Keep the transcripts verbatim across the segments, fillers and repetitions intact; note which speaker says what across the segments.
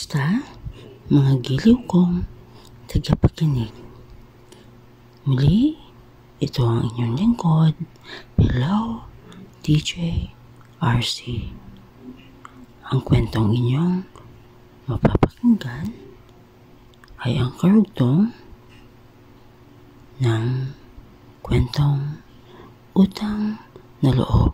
Speaker 1: Kumusta, mga giliw kong tagapakinig? Muli, ito ang inyong lingkod. Hello, D J R C. Ang kwentong inyong mapapakinggan ay ang karugtong ng kwentong Utang na Loob.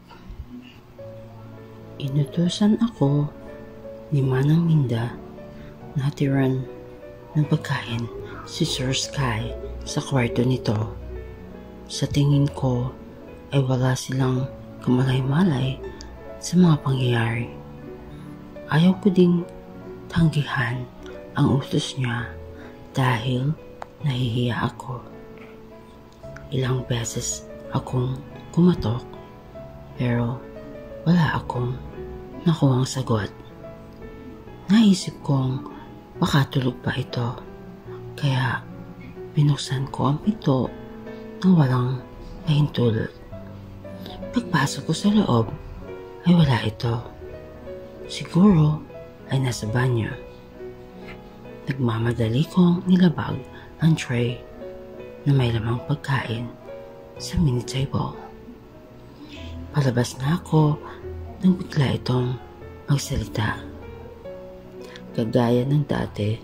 Speaker 1: Inutusan ako ni Manang Minda na hatiran ng pagkain si Sir Sky sa kwarto nito. Sa tingin ko ay wala silang kamalay-malay sa mga pangyayari. Ayaw ko ding tanggihan ang utos niya dahil nahihiya ako. Ilang beses akong kumatok pero wala akong nakuhang sagot. Naisip kong baka tulog pa ito, kaya binuksan ko ang pinto nang walang pahintulot. Pagpasok ko sa loob ay wala ito. Siguro ay nasa banyo. Nagmamadali kong nilabag ang tray na may lamang pagkain sa mini table. Palabas na ako nang bigla itong magsalita. Kagaya ng dati,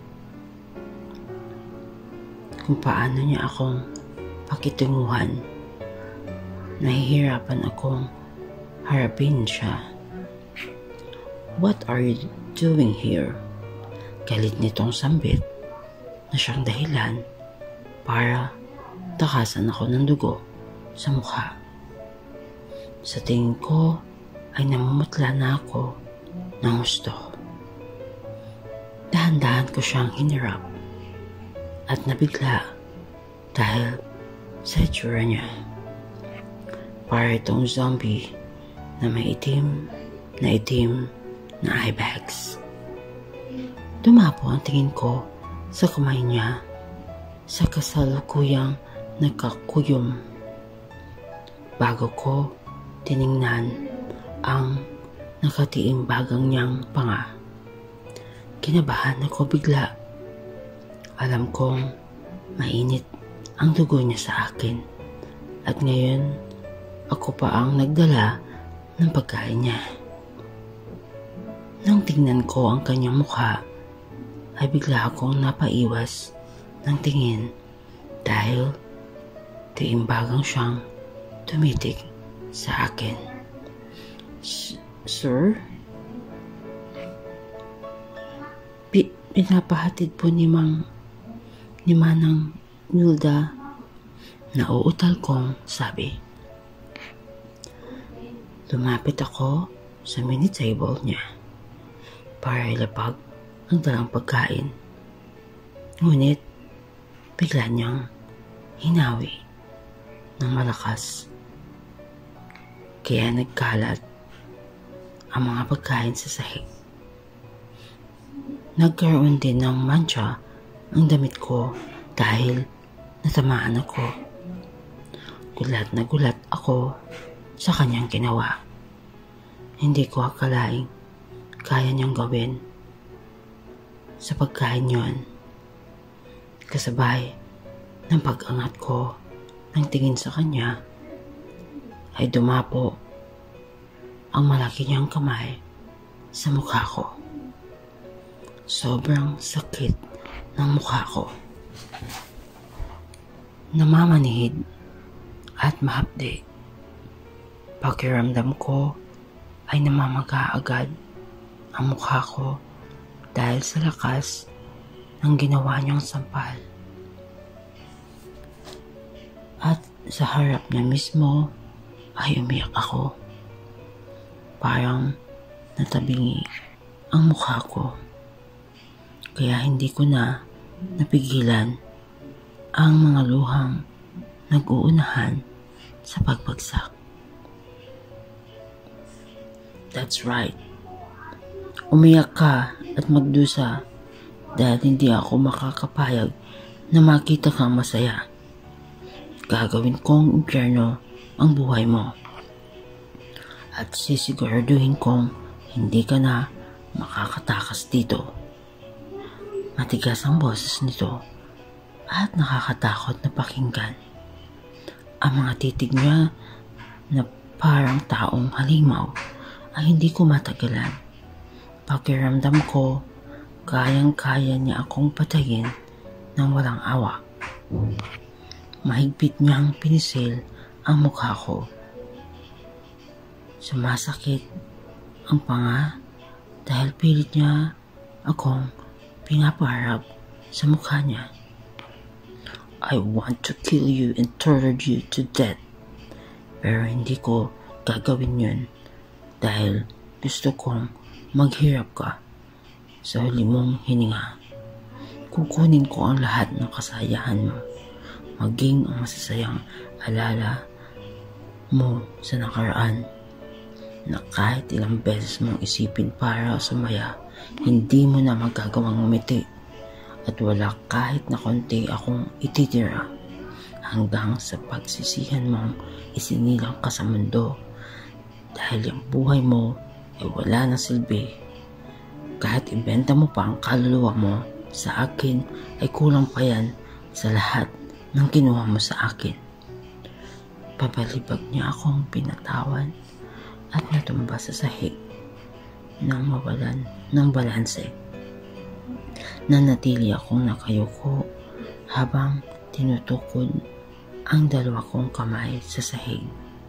Speaker 1: kung paano niya akong pakitunguhan, nahihirapan akong harapin siya. What are you doing here? Galit nitong sambit na siyang dahilan para takasan ako ng dugo sa mukha. Sa tingin ko ay namumutla na ako ng gusto. Dahan-dahan ko siyang hinirap at nabigla dahil sa itsura niya. Para itong zombie na may itim na itim na eye bags. Dumapo ang tingin ko sa kamay niya sa kasalukuyang nagkakuyom. Bago ko tiningnan ang nakatiing bagang niyang panga. Kinabahan ako bigla. Alam kong mainit ang dugo niya sa akin at ngayon ako pa ang nagdala ng pagkain niya. Nang tingnan ko ang kanyang mukha ay bigla akong napaiwas ng tingin dahil tiimbagang siyang tumitig sa akin. Sir? Pinapahatid po ni Mang ni Manang Milda na uutal kong sabi. Lumapit ako sa mini table niya para ilapag ang dalang pagkain. Ngunit bigla niyang hinawi ng malakas. Kaya nagkalat ang mga pagkain sa sahig. Nagkaroon din ng mancha ang damit ko dahil natamaan ako. Gulat na gulat ako sa kanyang ginawa. Hindi ko akalaing kaya niyang gawin sa pagkain yon. Kasabay ng pag-angat ko ng tingin sa kanya ay dumapo ang malaki niyang kamay sa mukha ko. Sobrang sakit ng mukha ko. Namamanhid at mahapdi. Pakiramdam ko ay namamaga agad ang mukha ko dahil sa lakas ng ginawa niyang sampal. At sa harap niya mismo ay umiyak ako. Parang natabingi ang mukha ko. Kaya hindi ko na napigilan ang mga luhang nag-uunahan sa pagbagsak. That's right. Umiyak ka at magdusa dahil hindi ako makakapayag na makita kang masaya. Gagawin kong impyerno ang buhay mo. At sisiguraduhin kong hindi ka na makakatakas dito. Matigas ang boses nito at nakakatakot na pakinggan. Ang mga titig niya na parang taong halimaw ay hindi ko matagalan. Pakiramdam ko, kayang-kaya niya akong patayin nang walang awa. Mahigpit niyang pinisil ang mukha ko. Sumasakit ang panga dahil pilit niya akong pinapaharap sa mukha niya. I want to kill you and torture you to death. Pero hindi ko gagawin yun dahil gusto kong maghirap ka sa huli mong hininga. Kukunin ko ang lahat ng kasayahan mo, maging ang masasayang alala mo sa nakaraan na kahit ilang beses mong isipin para sumaya, hindi mo na magagawang umiti at wala kahit na konti akong ititira hanggang sa pagsisihan mong isinilang ka sa mundo dahil yung buhay mo ay wala na silbi. Kahit ibenta mo pa ang kaluluwa mo sa akin ay kulang pa yan sa lahat ng kinuha mo sa akin. Pabalibag niya akong pinatawan at natumba sa sahig nang mawalan ng balanse. Nanatili akong nakayuko habang tinutukod ang dalawa kong kamay sa sahig.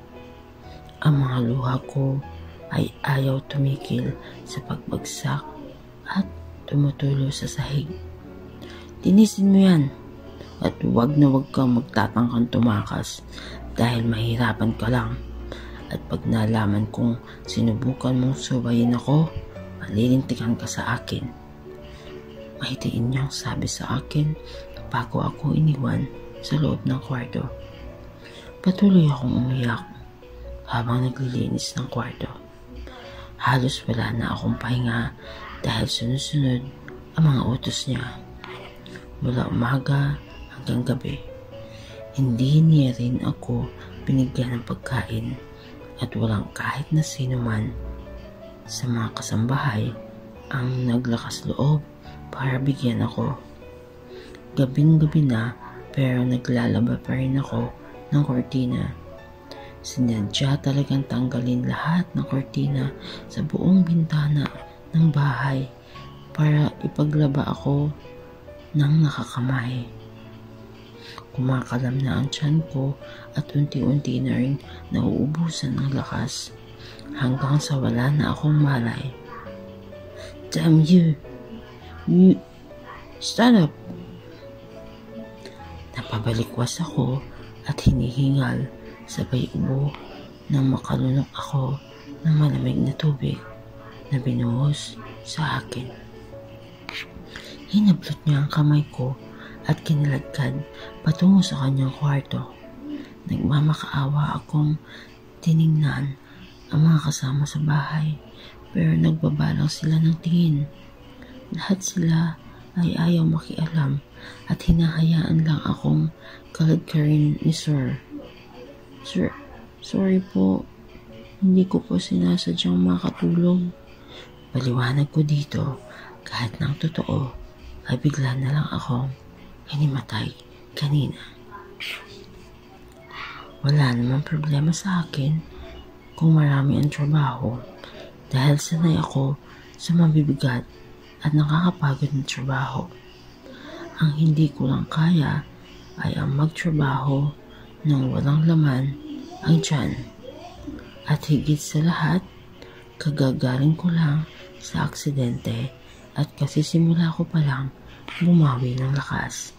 Speaker 1: Ang mga luha ko ay ayaw tumikil sa pagbagsak at tumutulo sa sahig. Tinisin mo yan at huwag na huwag kang magtatangkang tumakas dahil mahirapan ka lang. At pag nalaman kong sinubukan mong subayin ako, malilintikan ka sa akin. Mahitiin niyang sabi sa akin bago ako iniwan sa loob ng kwarto. Patuloy akong umiyak habang naglilinis ng kwarto. Halos wala na akong pahinga dahil sunod-sunod ang mga utos niya. Mula umaga hanggang gabi. Hindi niya rin ako binigyan ng pagkain at walang kahit na sino man sa mga kasambahay ang naglakas loob para bigyan ako. Gabing-gabi na pero naglalaba pa rin ako ng kortina. Sinadya talagang tanggalin lahat ng kortina sa buong bintana ng bahay para ipaglaba ako ng nakakamay. Kumakalam na ang tiyan ko at unti-unti na rin nauubusan ng lakas hanggang sa wala na akong malay. Damn you! You... Stand up! Napabalikwas ako at hinihingal sabay ubo nang makalunok ako ng malamig na tubig na binuhos sa akin. Hinablot niya ang kamay ko at kinilagkad patungo sa kanyang kwarto. Nagmamakaawa akong tiningnan ang mga kasama sa bahay pero nagbabalang sila ng tingin. Lahat sila ay ayaw makialam at hinahayaan lang akong kaladkarin ni Sir. Sir, sorry po. Hindi ko po sinasadyang makatulog. Paliwanag ko dito kahit ng totoo ay bigla na lang akong hinimatay kanina. Wala namang problema sa akin kung marami ang trabaho dahil sanay ako sa mabibigat at nakakapagod na trabaho. Ang hindi ko lang kaya ay ang magtrabaho nang walang laman ang tiyan. At higit sa lahat, kagagaling ko lang sa aksidente at kasi simula ko pa lang bumawi ng lakas.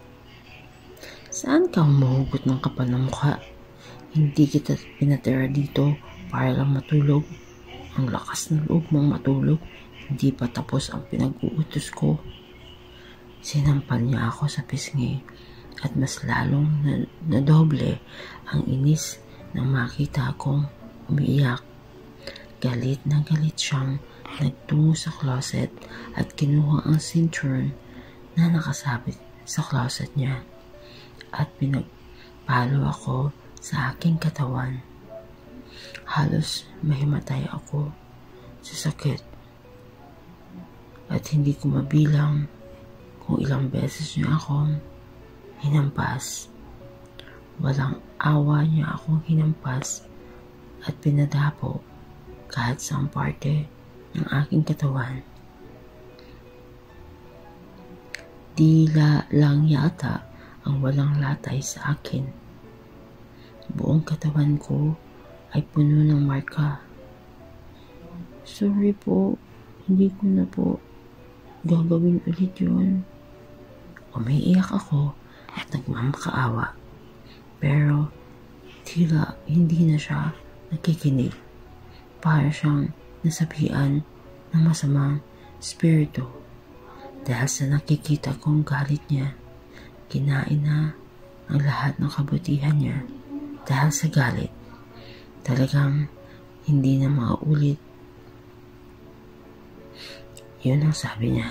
Speaker 1: Saan ka humuhugot ng kapal ng mukha? Hindi kita pinatira dito para lang matulog. Ang lakas ng loob mong matulog. Hindi pa tapos ang pinag-uutos ko. Sinampal niya ako sa pisngi at mas lalong na, na doble ang inis nang makita akong umiiyak. Galit na galit siyang nagtungo sa closet at kinuha ang cinturone na nakasabit sa closet niya at pinagpalo ako sa aking katawan. Halos mahimatay ako sa sakit at hindi ko mabilang kung ilang beses niya akong hinampas. Walang awa niya akong hinampas at pinadapo kahit sa parte ng aking katawan. Dila lang yata ang walang latay sa akin. Buong katawan ko ay puno ng marka. Sorry po, hindi ko na po gagawin ulit yun. Umiiyak ako at nagmamakaawa. Pero tila hindi na siya nakikinig. Para siyang nasabihan ng masamang spirito. Dahil sa nakikita kong galit niya, kinain na ang lahat ng kabutihan niya. Dahil sa galit, talagang hindi na maulit. Yun ang sabi niya.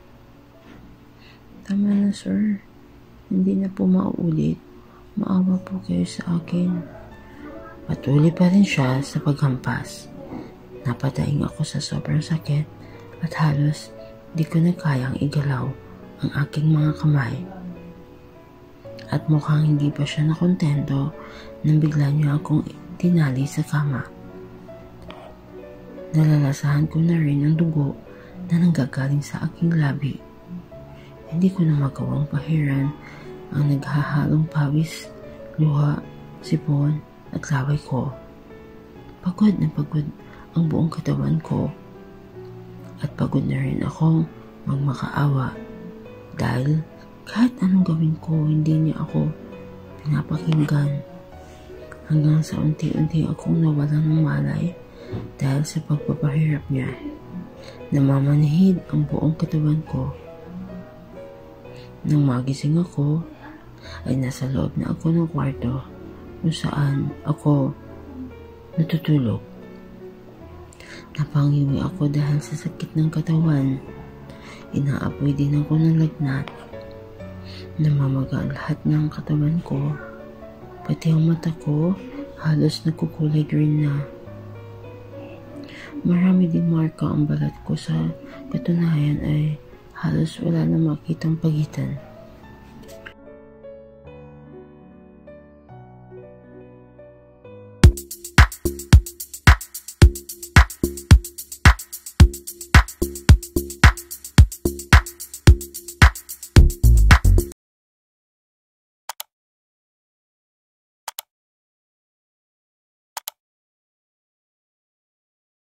Speaker 1: Tama na, sir. Hindi na po maulit. Maawa po kayo sa akin. Patuloy pa rin siya sa paghampas. Napataing ako sa sobrang sakit at halos di ko na kayang igalaw ang aking mga kamay. At mukhang hindi pa siya nakontento nang bigla niya akong tinali sa kama. Nalalasahan ko na rin ang dugo na nanggagaling sa aking labi. Hindi ko na magawang pahiran ang naghahalong pawis, luha, sipon at laway ko. Pagod na pagod ang buong katawan ko at pagod na rin akong magmakaawa dahil kahit anong gawin ko, hindi niya ako pinapakinggan. Hanggang sa unti-unti akong nawalan ng malay dahil sa pagpapahirap niya. Namamanhid ang buong katawan ko. Nang magising ako, ay nasa loob na ako ng kwarto kung saan ako natutulog. Napangiwi ako dahil sa sakit ng katawan. Inaapoy din ako ng lagnat. Namamaga ang lahat ng katawan ko. Pati ang mata ko halos nagkukulay green na. Marami ding marka ang balat ko, sa katunayan ay halos wala na makitang pagitan.